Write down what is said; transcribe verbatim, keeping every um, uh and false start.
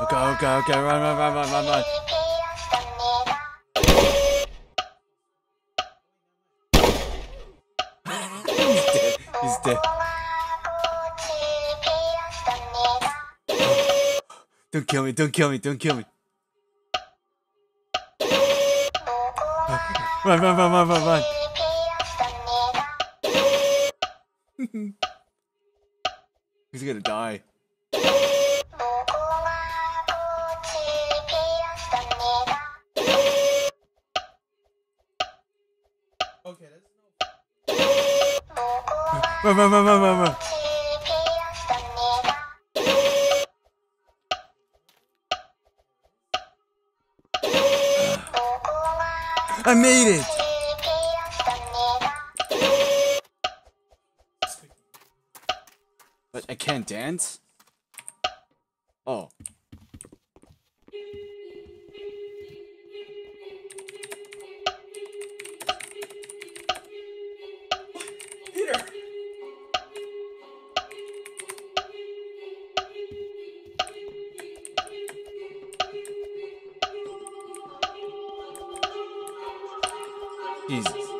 Okay, okay, okay, run, run, run, run, run, run. He's dead. He's dead. Don't kill me, don't kill me, don't kill me. Run, run, run, run, run, run. He's gonna die. Okay, that's Run, run, run, run, run, run. I made it! But I can't dance? Oh. Peter! Jesus.